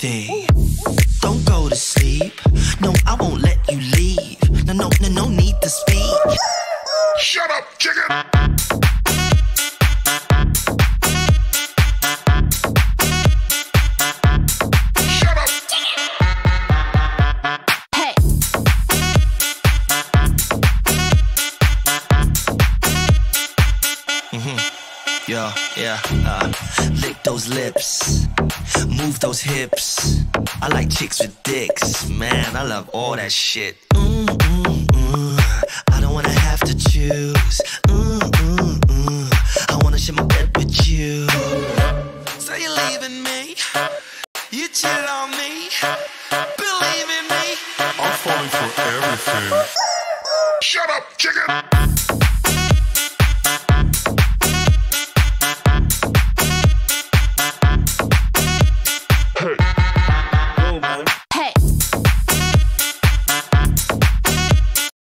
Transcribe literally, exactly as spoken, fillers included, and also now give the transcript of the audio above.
everything. Don't go to sleep. No, I won't let you leave. No, no, no, no need to speak. Shut up, chicken! Shut up! Hey! Mm-hmm. Yeah, yeah, uh, lick those lips, move those hips. I like chicks with dicks, man, I love all that shit. Mm, mm, mm. I don't wanna have to choose. Mm, mm, mm. I wanna share my bed with you. So you're leaving me, you cheated on me, believe in me. I'm falling for everything. Shut up, chicken!